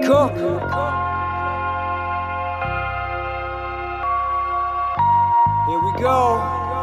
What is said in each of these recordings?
Cook. Here we go.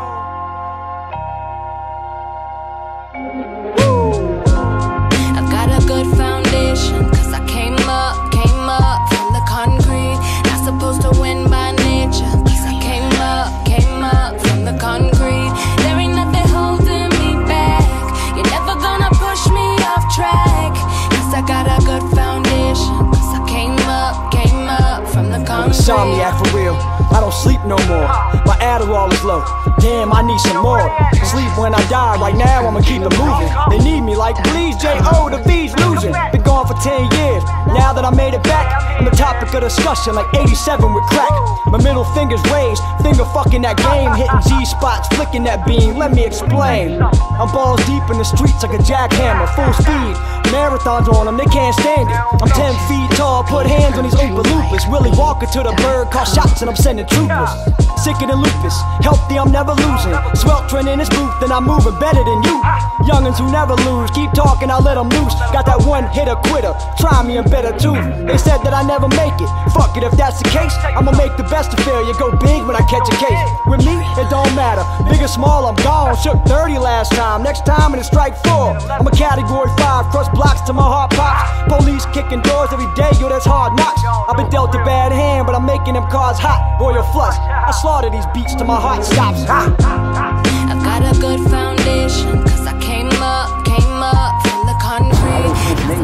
I've got a good foundation, cause I came up from the concrete. Not supposed to win by nature, cause I came up from the concrete. There ain't nothing holding me back. You're never gonna push me off track, cause I got a good foundation, cause I came up from the concrete. Insomniac for real, I don't sleep no more. My Adderall is low, damn I need some more. Sleep when I die, right now I'ma keep it moving. They need me like please J.O. the V's losing. Been gone for 10 years, now that I made it back I'm the topic of discussion like 87 with crack. My middle finger's raised, finger fucking that game. Hitting G-spots, flicking that beam, let me explain. I'm balls deep in the streets like a jackhammer, full speed. Marathons on them, they can't stand it. I'm 10 feet tall, put hands on these Oompa Loompas. Willie Walker to the bird, call shots and I'm sending troopers. Sicker than lupus, healthy I'm never losing. Sweltering in this booth and I'm moving better than you. Youngins who never lose, keep talking I'll let them loose. Got that one hitter quitter, try me and better too. They said that I never make it, fuck it if that's the case. I'ma make the best of failure, go big when I catch a case. With me, it don't matter, big or small I'm gone. Shook 30 last time, next time it's strike 4. I'm a category 5, cross blocks till my heart pops. Police kicking doors every day, yo that's hard knocks. I've been dealt a bad hand, but I'm making them cars hot. Royal flush, I slaughter these beats till my heart stops. I've got a good foundation, cause I came up from the concrete.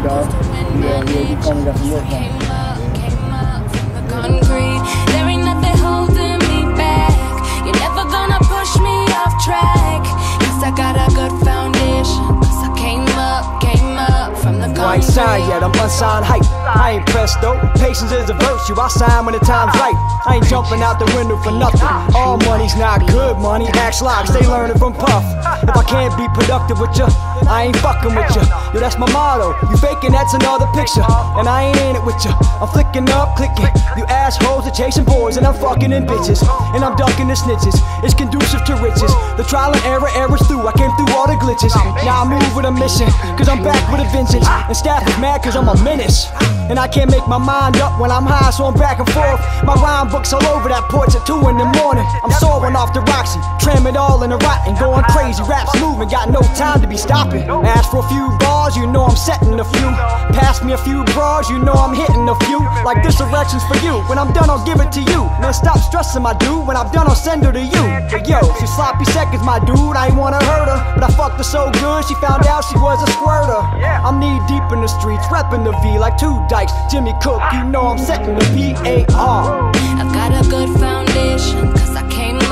Came up from the concrete. There ain't nothing holding me back. You're never gonna push me off track, cause I got a good foundation, cause I came up from the concrete. I ain't signed yet, I'm unsigned hype. I ain't pressed though, patience is a virtue. I sign when the time's right. I ain't jumping out the window for nothing. All money's not good money, axe locks, they learning from Puff. If I can't be productive with ya, I ain't fucking with ya. Yo, that's my motto, you faking that's another picture. And I ain't in it with ya, I'm flicking up, clicking. You assholes are chasing boys and I'm fucking in bitches. And I'm ducking the snitches, it's conducive to riches. The trial and error's through, I came through all the glitches. Now I move with a mission, cause I'm back with a vengeance. And staff is mad cause I'm a menace. And I can't make my mind up when I'm high, so I'm back and forth. My rhyme book's all over that porch at 2 in the morning. I'm soaring off the Roxy, trim it all in the rotten, going crazy. Raps moving, got no time to be stopping. Ask for a few bars, you know I'm setting a few. Pass me a few bras, you know I'm hitting a few. Like this erection's for you, when I'm done I'll give it to you. Man stop stressing my dude, when I'm done I'll send her to you. But yo, she sloppy seconds my dude, I ain't wanna hurt her. But I fucked her so good, she found out she was a squirter. I'm knee deep in the streets, repping the V like 2 dykes. Jimmy Cook, you know I'm setting the P.A.R. I've got a good foundation, cause I came